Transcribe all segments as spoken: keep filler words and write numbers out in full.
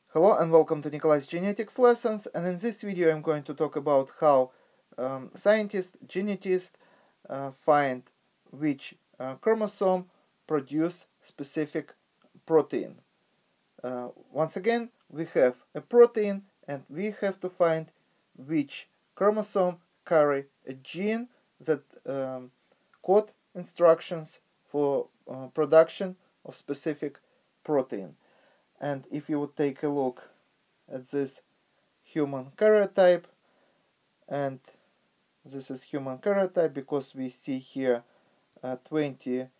Hello and welcome to Nikolai's Genetics Lessons, and in this video I'm going to talk about how um, scientists, genetists uh, find which uh, chromosome produce specific protein. Uh, once again, we have a protein and we have to find which chromosome carry a gene that um, code instructions for uh, production of specific protein. And if you would take a look at this human karyotype, and this is human karyotype because we see here uh, twenty-two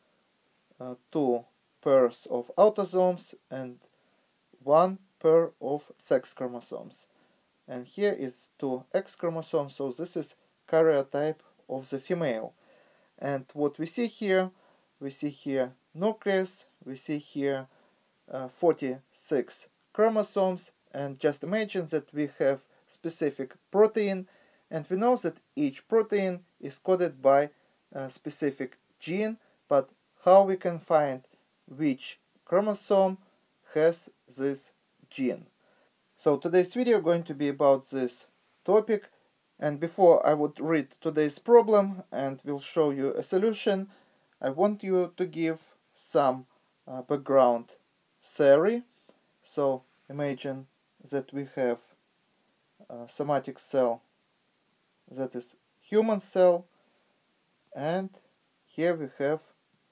pairs of autosomes and one pair of sex chromosomes. And here is two X chromosomes, so this is karyotype of the female. And what we see here, we see here nucleus, we see here uh, forty-six chromosomes, and just imagine that we have specific protein, and we know that each protein is coded by a specific gene, but how we can find which chromosome has this gene? So today's video is going to be about this topic, and before I would read today's problem and will show you a solution, I want you to give some uh, background theory. So imagine that we have a somatic cell that is human cell, and here we have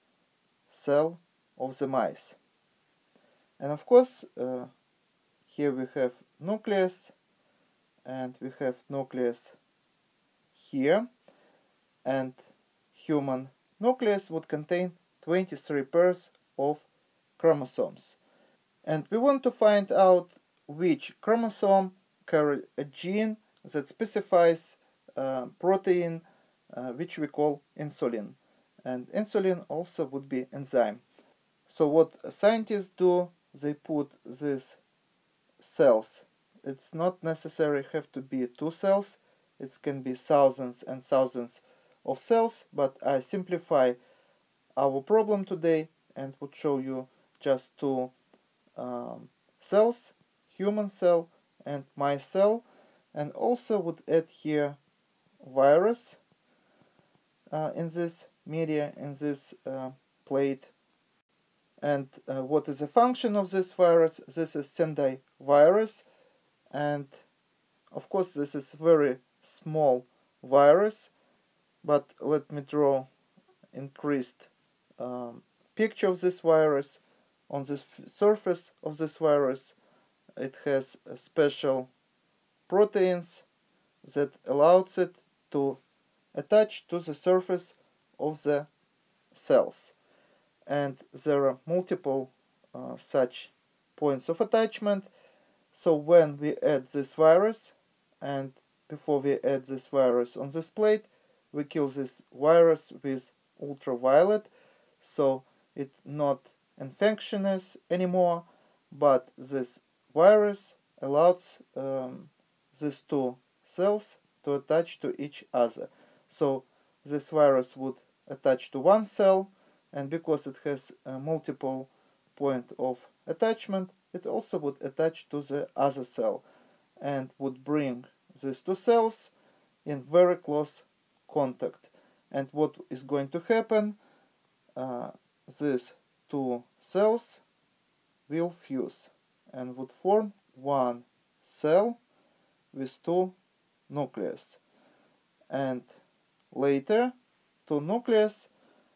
cell of the mice. And of course uh, here we have nucleus, and we have nucleus here, and human nucleus would contain twenty-three pairs of chromosomes. And we want to find out which chromosome carry a gene that specifies uh, protein uh, which we call insulin. And insulin also would be enzyme. So what scientists do, they put these cells. It's not necessary have to be two cells. It can be thousands and thousands of cells, but I simplify our problem today and would show you just two um, cells, human cell and mice cell, and also would add here virus uh, in this media, in this uh, plate. And uh, what is the function of this virus? This is Sendai virus, and of course this is very small virus, but let me draw increased um, picture of this virus. On the surface of this virus it has special proteins that allows it to attach to the surface of the cells, and there are multiple uh, such points of attachment. So when we add this virus, and before we add this virus on this plate, we kill this virus with ultraviolet, so it's not infectious anymore, but this virus allows um, these two cells to attach to each other. So this virus would attach to one cell, and because it has a multiple point of attachment, it also would attach to the other cell and would bring these two cells in very close contact. And what is going to happen? Uh, these two cells will fuse and would form one cell with two nucleus. And later, two nucleus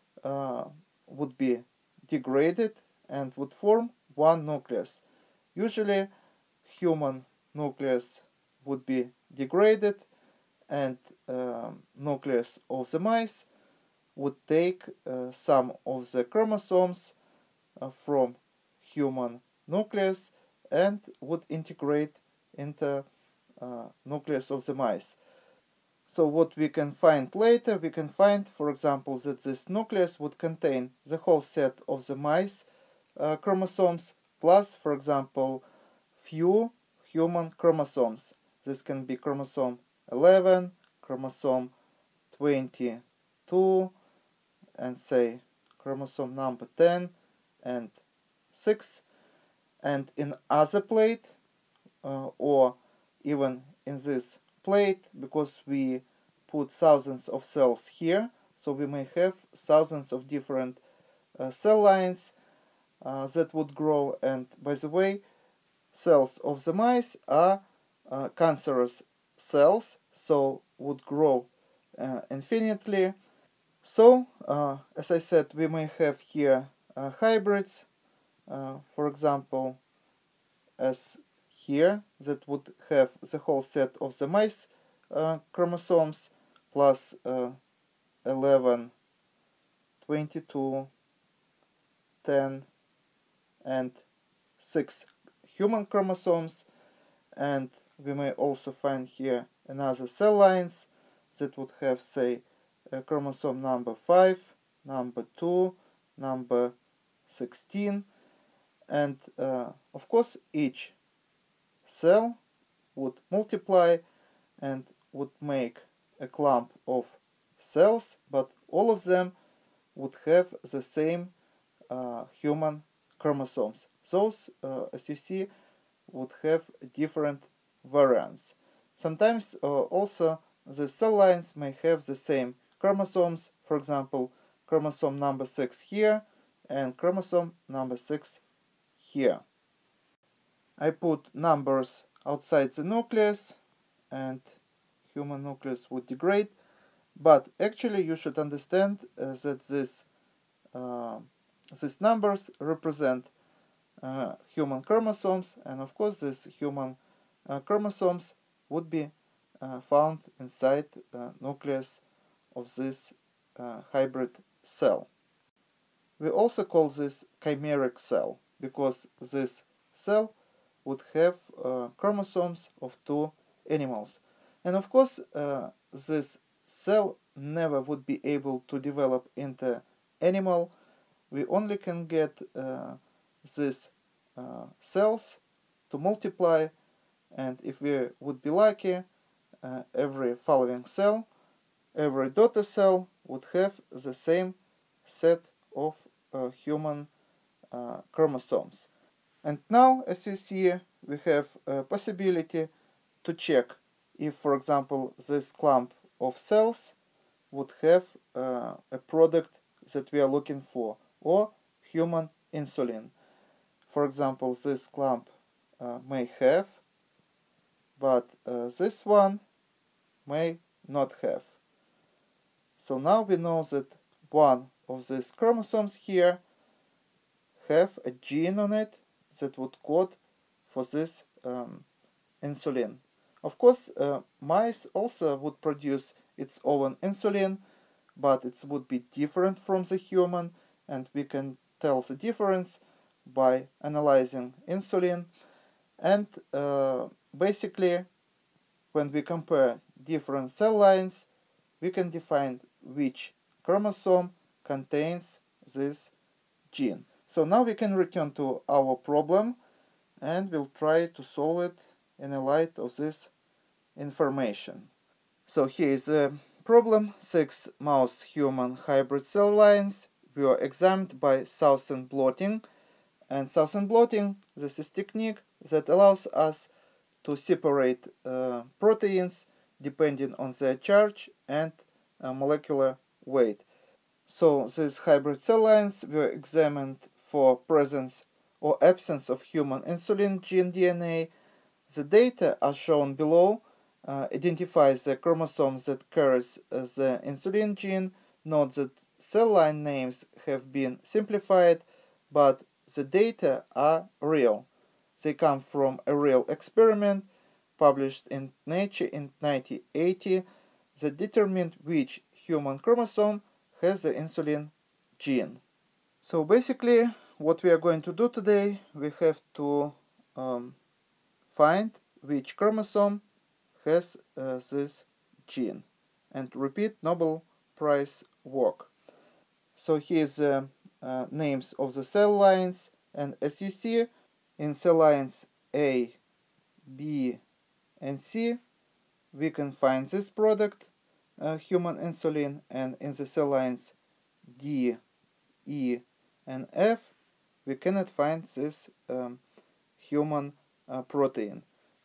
uh, would be degraded and would form one nucleus. Usually, human nucleus would be degraded, and uh, nucleus of the mice would take uh, some of the chromosomes uh, from human nucleus and would integrate into uh, nucleus of the mice. So what we can find later, we can find, for example, that this nucleus would contain the whole set of the mice uh, chromosomes plus, for example, few human chromosomes. This can be chromosome eleven, chromosome twenty-two, and say chromosome number ten and six. And in other plate uh, or even in this plate, because we put thousands of cells here, so we may have thousands of different uh, cell lines uh, that would grow. And by the way, cells of the mice are uh, cancerous cells, so would grow uh, infinitely. So, uh, as I said, we may have here uh, hybrids, uh, for example, as here, that would have the whole set of the mice uh, chromosomes plus uh, eleven, twenty-two, ten, and six human chromosomes. And we may also find here another cell lines that would have, say, a chromosome number five, number two, number sixteen, and uh, of course each cell would multiply and would make a clump of cells, but all of them would have the same uh, human chromosomes. Those, uh, as you see, would have different variants. Sometimes uh, also the cell lines may have the same chromosomes, for example, chromosome number six here and chromosome number six here. I put numbers outside the nucleus and human nucleus would degrade, but actually you should understand uh, that this, uh, these numbers represent uh, human chromosomes, and of course these human uh, chromosomes would be uh, found inside the nucleus of this uh, hybrid cell. We also call this chimeric cell, because this cell would have uh, chromosomes of two animals. And of course, uh, this cell never would be able to develop into animal. We only can get uh, these uh, cells to multiply, and if we would be lucky, uh, every following cell, every daughter cell would have the same set of uh, human uh, chromosomes. And now, as you see, we have a possibility to check if, for example, this clump of cells would have uh, a product that we are looking for, or human insulin. For example, this clump uh, may have, but uh, this one may not have. So now we know that one of these chromosomes here have a gene on it that would code for this um, insulin. Of course, uh, mice also would produce its own insulin, but it would be different from the human, and we can tell the difference by analyzing insulin. And uh, basically, when we compare different cell lines, we can define which chromosome contains this gene. So now we can return to our problem and we'll try to solve it in the light of this information. So here is the problem. Six mouse-human hybrid cell lines were examined by Sausen blotting. And Sausen blotting, this is a technique that allows us to separate uh, proteins depending on their charge and uh, molecular weight. So these hybrid cell lines were examined for presence or absence of human insulin gene D N A. The data as shown below uh, identifies the chromosomes that carries uh, the insulin gene. Note that cell line names have been simplified, but the data are real. They come from a real experiment published in Nature in nineteen eighty that determined which human chromosome has the insulin gene. So basically, what we are going to do today, we have to um, find which chromosome has uh, this gene and repeat Nobel Prize work. So here's the uh, names of the cell lines, and as you see, in cell lines A, B, and C, we can find this product, uh, human insulin, and in the cell lines D, E, and F, we cannot find this um, human uh, protein.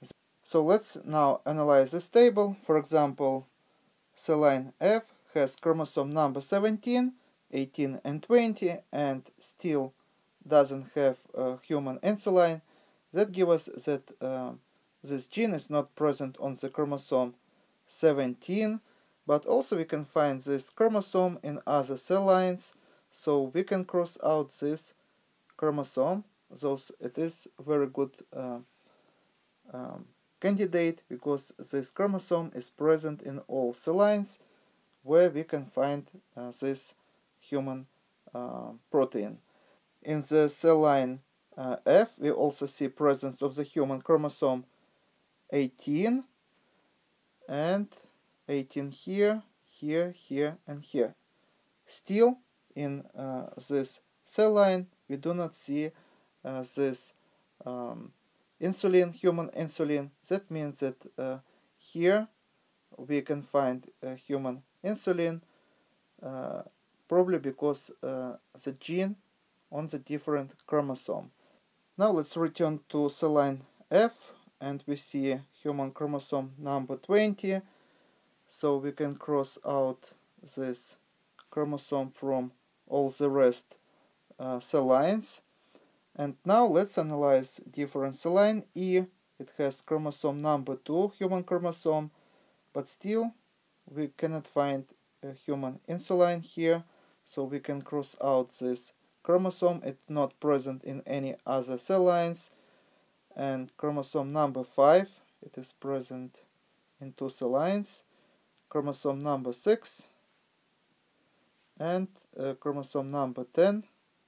So let's now analyze this table. For example, cell line F has chromosome number seventeen, eighteen, and twenty, and still doesn't have a human insulin. That gives us that uh, this gene is not present on the chromosome seventeen, but also we can find this chromosome in other cell lines, so we can cross out this chromosome. Thus it is very good uh, um, candidate, because this chromosome is present in all cell lines where we can find uh, this human uh, protein. In the cell line uh, F, we also see presence of the human chromosome eighteen, and eighteen here, here, here, and here. Still, in uh, this cell line, we do not see uh, this um, insulin, human insulin. That means that uh, here we can find uh, human insulin, uh, probably because uh, the gene on the different chromosome. Now let's return to cell line F, and we see human chromosome number twenty, so we can cross out this chromosome from all the rest uh, cell lines. And now let's analyze different cell line E. It has chromosome number two, human chromosome, but still we cannot find a human insulin here, so we can cross out this chromosome. It's not present in any other cell lines. And chromosome number five, it is present in two cell lines. Chromosome number six and uh, chromosome number ten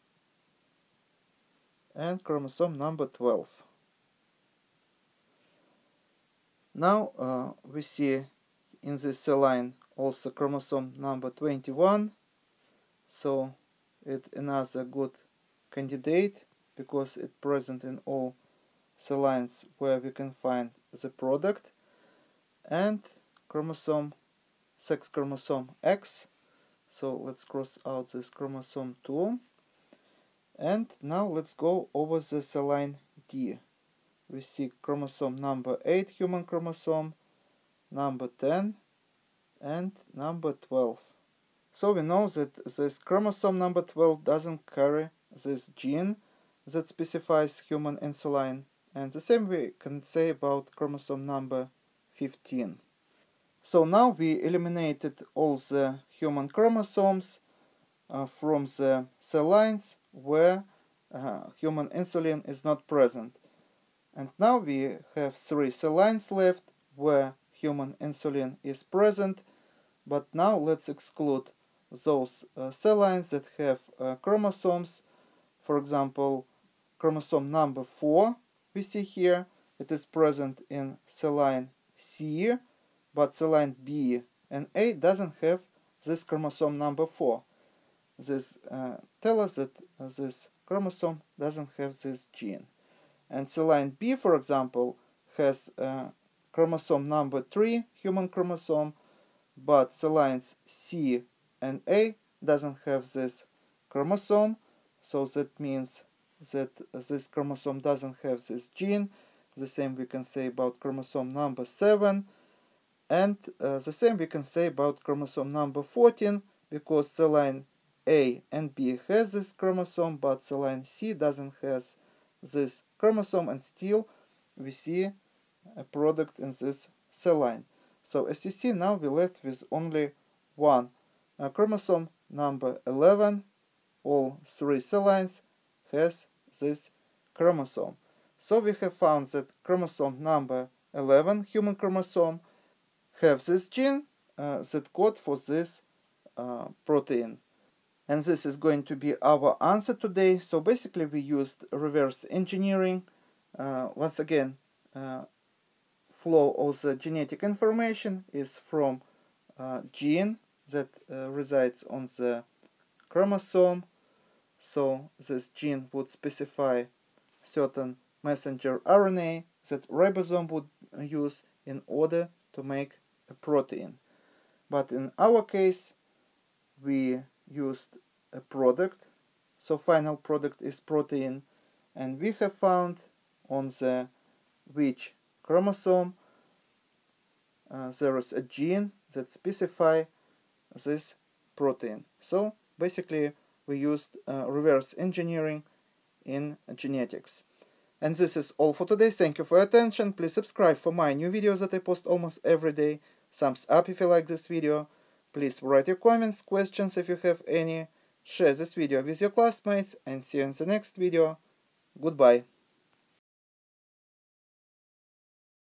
and chromosome number twelve. Now uh, we see in this cell line also chromosome number twenty-one, so it's another good candidate because it's present in all cell lines where we can find the product. And chromosome, sex chromosome X, so let's cross out this chromosome two. And now let's go over the cell line D. We see chromosome number eight, human chromosome, number ten, and number twelve. So we know that this chromosome number twelve doesn't carry this gene that specifies human insulin, and the same we can say about chromosome number fifteen. So now we eliminated all the human chromosomes uh, from the cell lines where uh, human insulin is not present. And now we have three cell lines left where human insulin is present, but now let's exclude those uh, cell lines that have uh, chromosomes. For example, chromosome number four we see here, it is present in cell line C, but cell line B and A doesn't have this chromosome number four. This uh, tells us that uh, this chromosome doesn't have this gene. And cell line B, for example, has uh, chromosome number three, human chromosome, but cell lines C and A doesn't have this chromosome, so that means that this chromosome doesn't have this gene. The same we can say about chromosome number seven, and uh, the same we can say about chromosome number fourteen, because cell line A and B has this chromosome, but cell line C doesn't have this chromosome, and still we see a product in this cell line. So as you see, now we're left with only one uh, chromosome number eleven. All three cell lines has this chromosome. So we have found that chromosome number eleven, human chromosome, have this gene uh, that code for this uh, protein. And this is going to be our answer today. So basically we used reverse engineering. Uh, once again, uh, flow of the genetic information is from uh, gene that uh, resides on the chromosome. So this gene would specify certain messenger R N A that ribosome would use in order to make a protein. But in our case, we used a product, so final product is protein, and we have found on the which chromosome, uh, there is a gene that specify this protein. So basically we used uh, reverse engineering in genetics. And this is all for today. Thank you for your attention. Please subscribe for my new videos that I post almost every day. Thumbs up if you like this video. Please write your comments, questions if you have any. Share this video with your classmates, and see you in the next video. Goodbye.